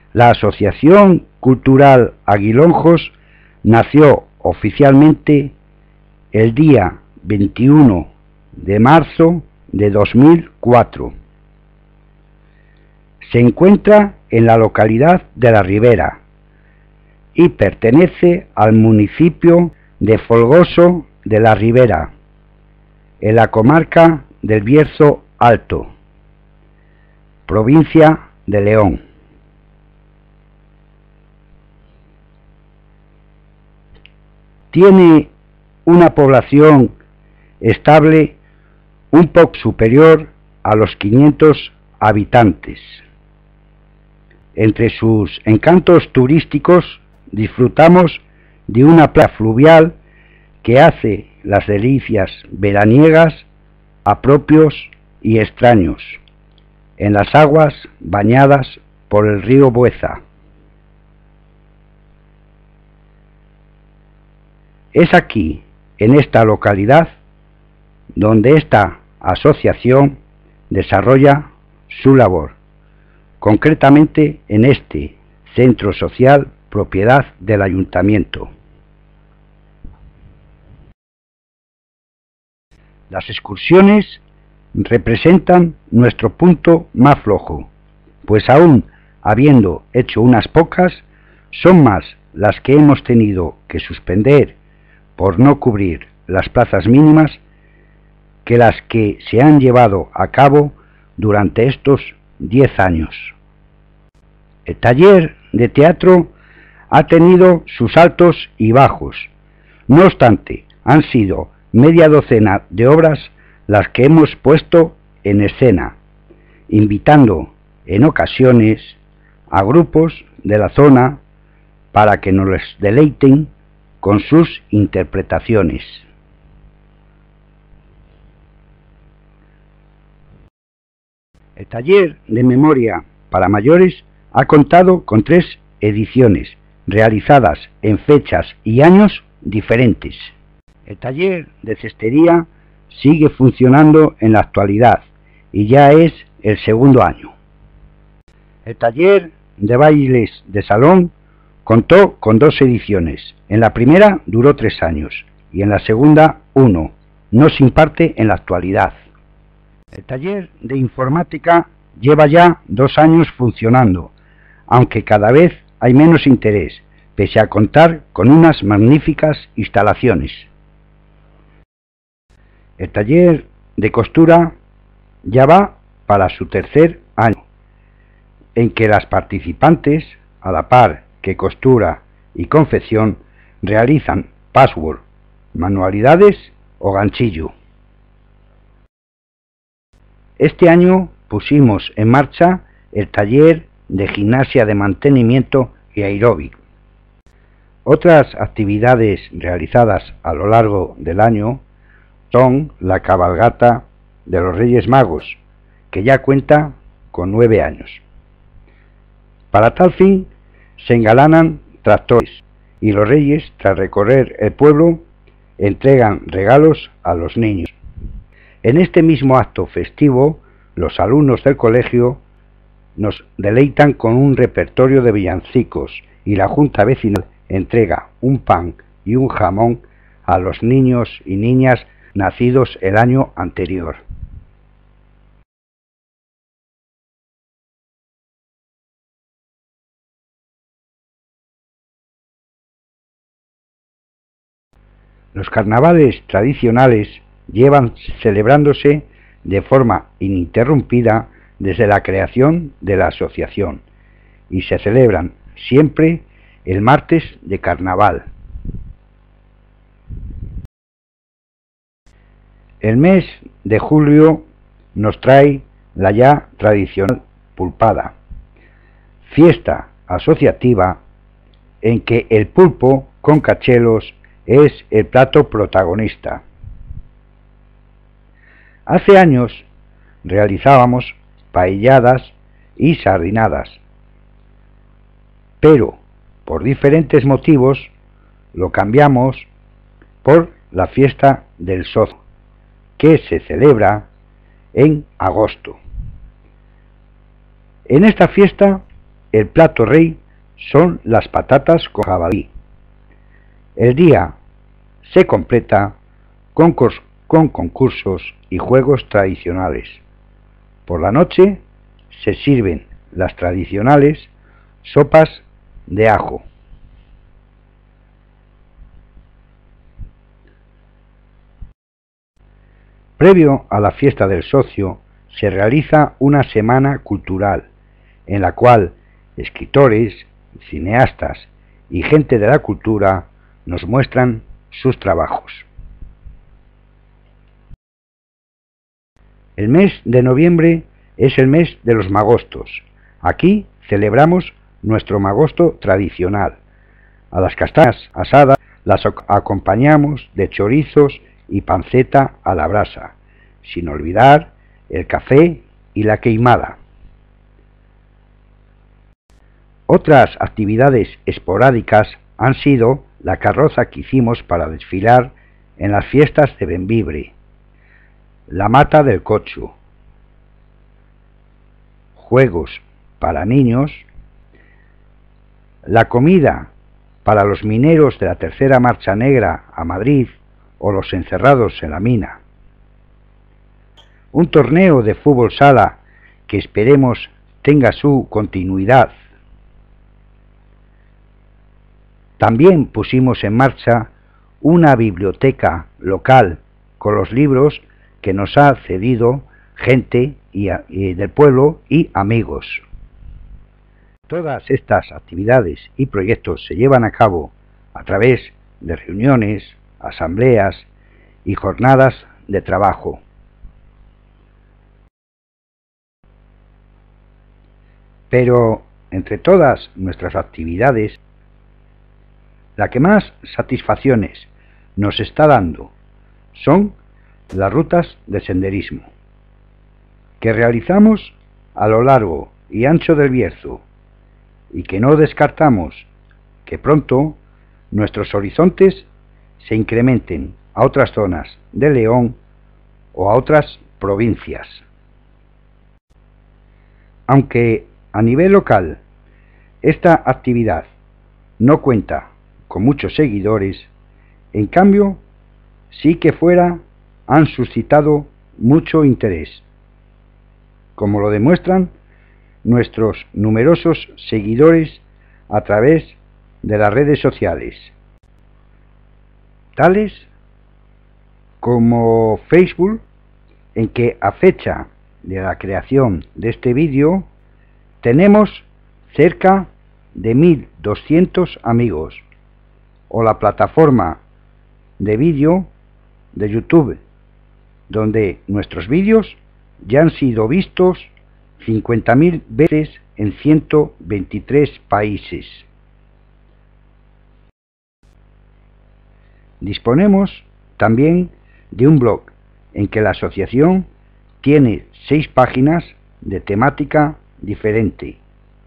La Asociación Cultural Aguilonjos nació oficialmente el día 21 de marzo de 2004. Se encuentra en la localidad de La Ribera y pertenece al municipio de Folgoso de La Ribera, en la comarca del Bierzo Alto, provincia de León. Tiene una población estable un poco superior a los 500 habitantes. Entre sus encantos turísticos disfrutamos de una playa fluvial que hace las delicias veraniegas a propios y extraños, en las aguas bañadas por el río Bueza. Es aquí, en esta localidad, donde esta asociación desarrolla su labor, concretamente en este centro social propiedad del ayuntamiento. Las excursiones representan nuestro punto más flojo, pues aún habiendo hecho unas pocas, son más las que hemos tenido que suspender por no cubrir las plazas mínimas que las que se han llevado a cabo durante estos 10 años. El taller de teatro ha tenido sus altos y bajos. No obstante, han sido media docena de obras las que hemos puesto en escena, invitando en ocasiones a grupos de la zona para que nos deleiten con sus interpretaciones. El taller de memoria para mayores ha contado con 3 ediciones, realizadas en fechas y años diferentes. El taller de cestería sigue funcionando en la actualidad y ya es el segundo año. El taller de bailes de salón contó con 2 ediciones. En la primera duró 3 años y en la segunda 1. No se imparte en la actualidad. El taller de informática lleva ya 2 años funcionando, aunque cada vez hay menos interés, pese a contar con unas magníficas instalaciones. El taller de costura ya va para su 3er año, en que las participantes, a la par que costura y confección, realizan patchwork, manualidades o ganchillo. Este año pusimos en marcha el taller de gimnasia de mantenimiento y aeróbic. Otras actividades realizadas a lo largo del año son la cabalgata de los Reyes Magos, que ya cuenta con 9 años. Para tal fin se engalanan tractores y los reyes, tras recorrer el pueblo, entregan regalos a los niños. En este mismo acto festivo, los alumnos del colegio nos deleitan con un repertorio de villancicos y la Junta Vecinal entrega un pan y un jamón a los niños y niñas nacidos el año anterior. Los carnavales tradicionales llevan celebrándose de forma ininterrumpida desde la creación de la asociación y se celebran siempre el martes de carnaval. El mes de julio nos trae la ya tradicional pulpada, fiesta asociativa en que el pulpo con cachelos es el plato protagonista. Hace años realizábamos paelladas y sardinadas, pero por diferentes motivos lo cambiamos por la fiesta del Sozo, que se celebra en agosto. En esta fiesta el plato rey son las patatas con jabalí. El día se completa con concursos y juegos tradicionales. Por la noche se sirven las tradicionales sopas de ajo. Previo a la fiesta del socio se realiza una semana cultural en la cual escritores, cineastas y gente de la cultura nos muestran sus trabajos. El mes de noviembre es el mes de los magostos. Aquí celebramos nuestro magosto tradicional. A las castañas asadas las acompañamos de chorizos y panceta a la brasa, sin olvidar el café y la queimada. Otras actividades esporádicas han sido la carroza que hicimos para desfilar en las fiestas de Bembibre, la mata del cocho, juegos para niños, la comida para los mineros de la tercera marcha negra a Madrid o los encerrados en la mina, un torneo de fútbol sala que esperemos tenga su continuidad. También pusimos en marcha una biblioteca local con los libros que nos ha cedido gente del pueblo y amigos. Todas estas actividades y proyectos se llevan a cabo a través de reuniones, asambleas y jornadas de trabajo. Pero entre todas nuestras actividades, la que más satisfacciones nos está dando son las rutas de senderismo, que realizamos a lo largo y ancho del Bierzo, y que no descartamos que pronto nuestros horizontes se incrementen a otras zonas de León o a otras provincias. Aunque a nivel local esta actividad no cuenta con muchos seguidores, en cambio sí que fuera han suscitado mucho interés, como lo demuestran nuestros numerosos seguidores a través de las redes sociales, tales como Facebook, en que a fecha de la creación de este vídeo tenemos cerca de 1200 amigos, o la plataforma de vídeo de YouTube, donde nuestros vídeos ya han sido vistos 50.000 veces en 123 países. Disponemos también de un blog en que la asociación tiene 6 páginas de temática diferente: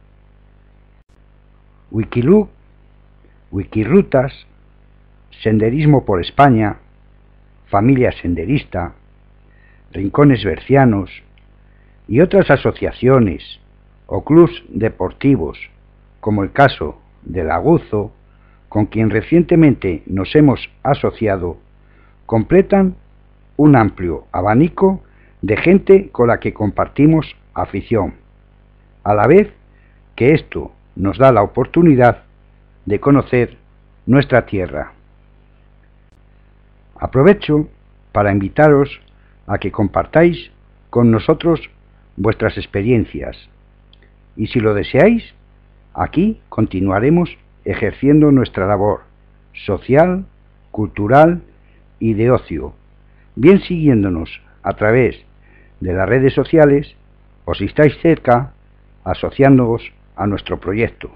Wikilook, Wikirutas, Senderismo por España, Familia Senderista, Rincones Bercianos y otras asociaciones o clubs deportivos, como el caso del Aguzo, con quien recientemente nos hemos asociado, completan un amplio abanico de gente con la que compartimos afición, a la vez que esto nos da la oportunidad de conocer nuestra tierra. Aprovecho para invitaros a que compartáis con nosotros vuestras experiencias, y si lo deseáis, aquí continuaremos ejerciendo nuestra labor social, cultural y de ocio, bien siguiéndonos a través de las redes sociales o, si estáis cerca, asociándoos a nuestro proyecto.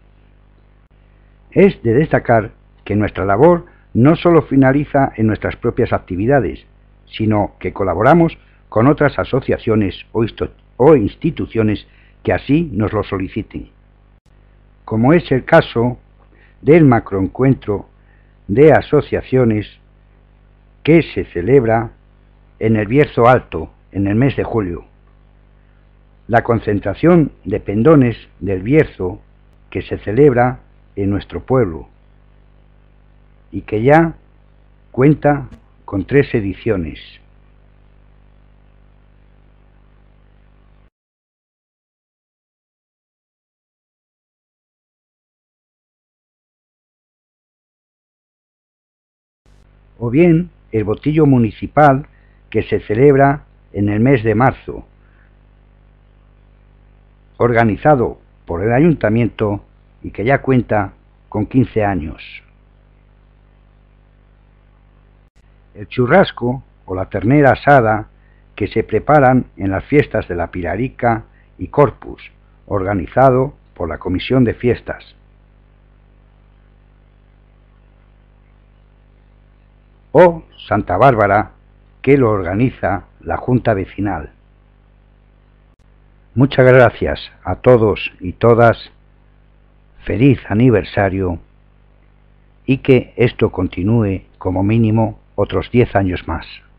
Es de destacar que nuestra labor no solo finaliza en nuestras propias actividades, sino que colaboramos con otras asociaciones o instituciones que así nos lo soliciten, como es el caso del macroencuentro de asociaciones que se celebra en el Bierzo Alto en el mes de julio, la concentración de pendones del Bierzo que se celebra en nuestro pueblo y que ya cuenta con 3 ediciones. O bien el botillo municipal que se celebra en el mes de marzo, organizado por el ayuntamiento y que ya cuenta con 15 años. El churrasco o la ternera asada que se preparan en las fiestas de la Pilarica y Corpus, organizado por la Comisión de Fiestas. O Santa Bárbara, que lo organiza la Junta Vecinal. Muchas gracias a todos y todas, feliz aniversario y que esto continúe como mínimo otros 10 años más.